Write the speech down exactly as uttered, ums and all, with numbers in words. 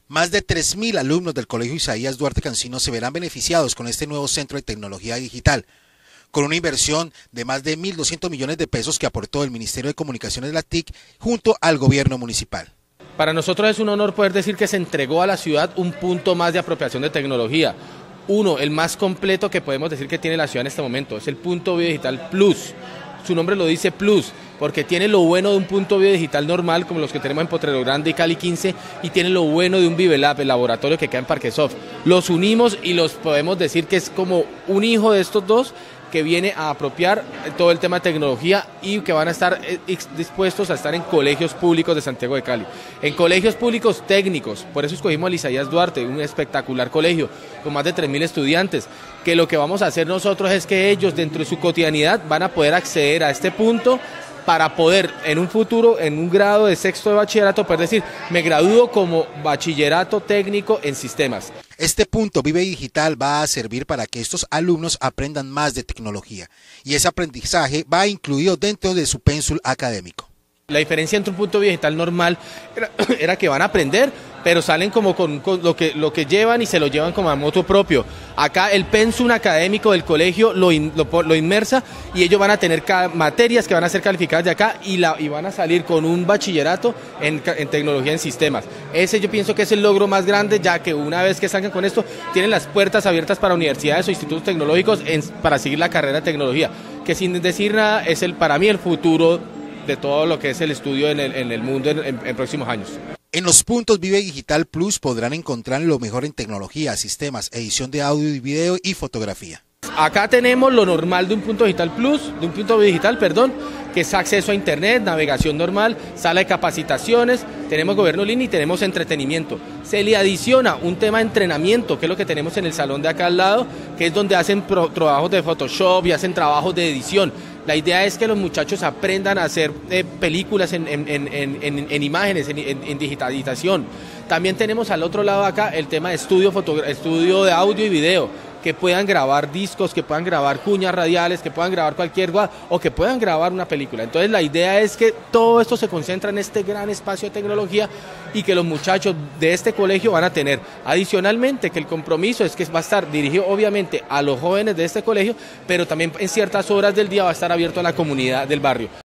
Más de tres mil alumnos del Colegio Isaías Duarte Cancino se verán beneficiados con este nuevo centro de tecnología digital, con una inversión de más de mil doscientos millones de pesos que aportó el Ministerio de Comunicaciones de la T I C junto al gobierno municipal. Para nosotros es un honor poder decir que se entregó a la ciudad un punto más de apropiación de tecnología. Uno, el más completo que podemos decir que tiene la ciudad en este momento, es el punto Biodigital Plus. Su nombre lo dice Plus, porque tiene lo bueno de un punto biodigital normal, como los que tenemos en Potrero Grande y Cali quince, y tiene lo bueno de un Vivelab, el laboratorio que queda en Parquesoft. Los unimos y los podemos decir que es como un hijo de estos dos que viene a apropiar todo el tema de tecnología y que van a estar dispuestos a estar en colegios públicos de Santiago de Cali. En colegios públicos técnicos, por eso escogimos al Isaías Duarte, un espectacular colegio con más de tres mil estudiantes, que lo que vamos a hacer nosotros es que ellos dentro de su cotidianidad van a poder acceder a este punto para poder en un futuro, en un grado de sexto de bachillerato, poder decir, me gradúo como bachillerato técnico en sistemas. Este punto Vive Digital va a servir para que estos alumnos aprendan más de tecnología y ese aprendizaje va incluido dentro de su pénsul académico. La diferencia entre un punto digital normal era, era que van a aprender, pero salen como con, con lo, que, lo que llevan y se lo llevan como a moto propio. Acá el pensum académico del colegio lo, in, lo, lo inmersa y ellos van a tener materias que van a ser calificadas de acá y, la, y van a salir con un bachillerato en, en tecnología en sistemas. Ese yo pienso que es el logro más grande, ya que una vez que salgan con esto, tienen las puertas abiertas para universidades o institutos tecnológicos en, para seguir la carrera de tecnología, que sin decir nada es el, para mí el futuro de todo lo que es el estudio en el, en el mundo en, en, en próximos años. En los puntos Vive Digital Plus podrán encontrar lo mejor en tecnología, sistemas, edición de audio y video y fotografía. Acá tenemos lo normal de un punto digital plus, de un punto digital, perdón, que es acceso a internet, navegación normal, sala de capacitaciones, tenemos gobierno línea y tenemos entretenimiento. Se le adiciona un tema de entrenamiento, que es lo que tenemos en el salón de acá al lado, que es donde hacen pro, trabajos de Photoshop y hacen trabajos de edición. La idea es que los muchachos aprendan a hacer eh, películas en, en, en, en, en imágenes, en, en, en digitalización. También tenemos al otro lado acá el tema de estudio, estudio de audio y video, que puedan grabar discos, que puedan grabar cuñas radiales, que puedan grabar cualquier cosa o que puedan grabar una película. Entonces la idea es que todo esto se concentra en este gran espacio de tecnología y que los muchachos de este colegio van a tener. Adicionalmente, que el compromiso es que va a estar dirigido obviamente a los jóvenes de este colegio, pero también en ciertas horas del día va a estar abierto a la comunidad del barrio.